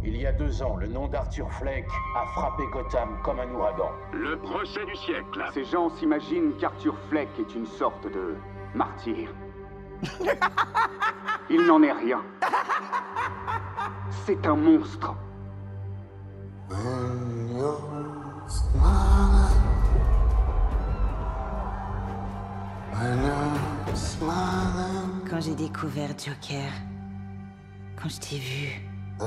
Il y a 2 ans, le nom d'Arthur Fleck a frappé Gotham comme un ouragan. Le procès du siècle. Ces gens s'imaginent qu'Arthur Fleck est une sorte de martyr. Il n'en est rien. C'est un monstre. Quand j'ai découvert Joker, quand je t'ai vu,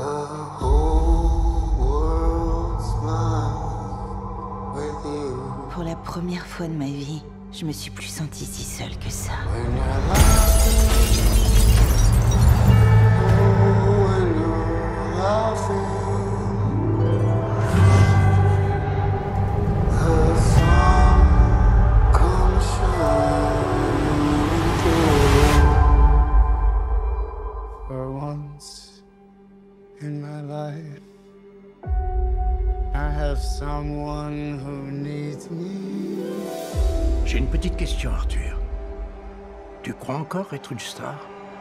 pour la première fois de ma vie, je me suis plus sentie si seule que ça. For once in my life, I have someone who needs me. J'ai une petite question, Arthur. Tu crois encore être une star?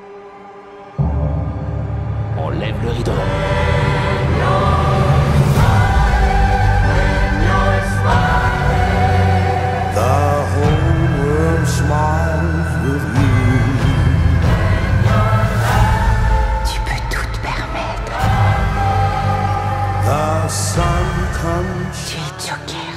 On lève le rideau. The whole world smiles with you. Tu peux tout te permettre. The sun comes Tu es Joker.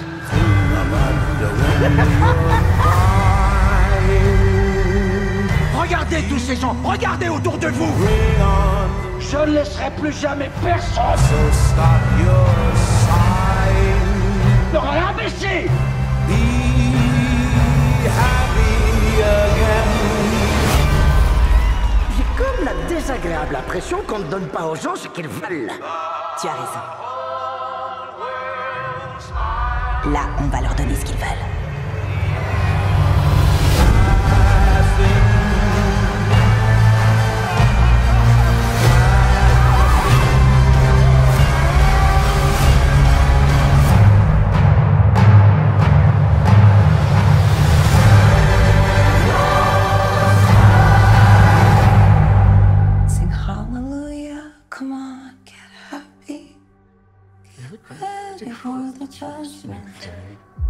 Regardez tous ces gens, regardez autour de vous. Je ne laisserai plus jamais personne So stop your sighing. me rabaisser. Be happy again. J'ai comme la désagréable impression qu'on ne donne pas aux gens ce qu'ils veulent. Tu as raison. Là, on va leur donner ce qu'ils veulent. Sing hallelujah, come on, get happy. Get ready for the judgment day.